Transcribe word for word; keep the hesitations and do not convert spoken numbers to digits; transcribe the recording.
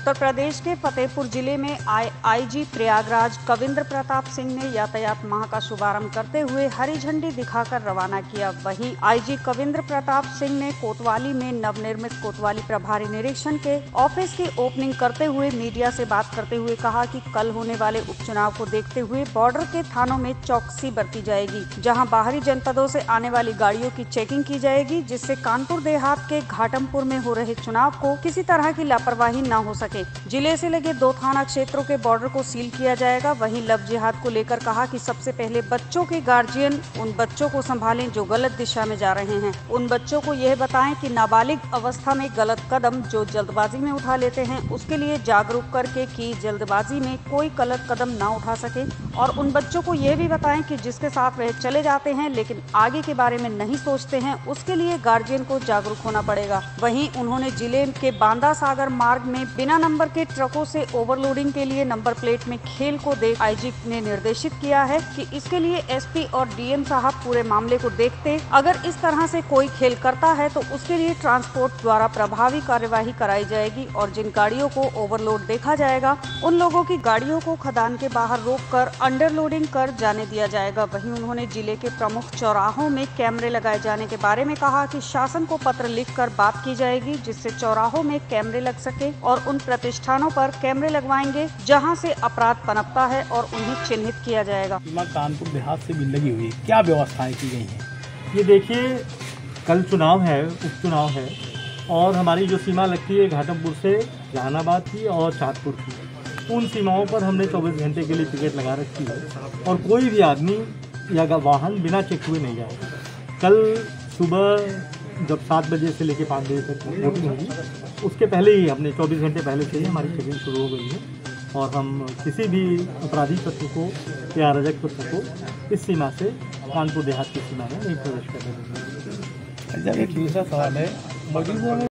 उत्तर प्रदेश के फतेहपुर जिले में आईजी प्रयागराज कविंद्र प्रताप सिंह ने यातायात माह का शुभारंभ करते हुए हरी झंडी दिखाकर रवाना किया। वहीं आईजी कविंद्र प्रताप सिंह ने कोतवाली में नवनिर्मित कोतवाली प्रभारी निरीक्षण के ऑफिस की ओपनिंग करते हुए मीडिया से बात करते हुए कहा कि कल होने वाले उपचुनाव को देखते हुए बॉर्डर के थानों में चौकसी बरती जाएगी, जहां बाहरी जनपदों से आने वाली गाड़ियों की चेकिंग की जाएगी, जिससे कानपुर देहात के घाटमपुर में हो रहे चुनाव को किसी तरह की लापरवाही न हो सके। जिले से लगे दो थाना क्षेत्रों के बॉर्डर को सील किया जाएगा। वहीं लव जिहाद को लेकर कहा कि सबसे पहले बच्चों के गार्जियन उन बच्चों को संभालें जो गलत दिशा में जा रहे हैं। उन बच्चों को यह बताएं कि नाबालिग अवस्था में गलत कदम जो जल्दबाजी में उठा लेते हैं उसके लिए जागरूक करके कि जल्दबाजी में कोई गलत कदम न उठा सके, और उन बच्चों को यह भी बताएं कि जिसके साथ वह चले जाते हैं लेकिन आगे के बारे में नहीं सोचते हैं, उसके लिए गार्जियन को जागरूक होना पड़ेगा। वहीं उन्होंने जिले के बांदा सागर मार्ग में बिना नंबर के ट्रकों से ओवरलोडिंग के लिए नंबर प्लेट में खेल को देख आईजी ने निर्देशित किया है कि इसके लिए एसपी और डीएम साहब पूरे मामले को देखते, अगर इस तरह से कोई खेल करता है तो उसके लिए ट्रांसपोर्ट द्वारा प्रभावी कार्यवाही कराई जाएगी, और जिन गाड़ियों को ओवरलोड देखा जाएगा उन लोगों की गाड़ियों को खदान के बाहर रोककर अंडरलोडिंग कर जाने दिया जाएगा। वहीं उन्होंने जिले के प्रमुख चौराहों में कैमरे लगाए जाने के बारे में कहा कि शासन को पत्र लिखकर बात की जाएगी, जिससे चौराहों में कैमरे लग सके, और उन प्रतिष्ठानों पर कैमरे लगवाएंगे जहां से अपराध पनपता है और उन्हें चिन्हित किया जाएगा। कानपुर देहात से भी लगी हुई क्या व्यवस्थाएं की गई हैं? ये देखिए, कल चुनाव है, उपचुनाव है, और हमारी जो सीमा लगती है घाटमपुर से जहानाबाद की और चाँदपुर की, उन सीमाओं पर हमने चौबीस घंटे के लिए टिकट लगा रखी है, और कोई भी आदमी या वाहन बिना चेक हुए नहीं जाएगा। कल सुबह जब सात बजे से लेकर पाँच बजे तक वोटिंग होगी, उसके पहले ही हमने चौबीस घंटे पहले से ही हमारी चेकिंग शुरू हो गई है, और हम किसी भी अपराधी तत्व को या अराजक तत्व को इस सीमा से कानपुर देहात की सीमा में नहीं प्रवेश कर रहे हैं। एक दूसरा सवाल है,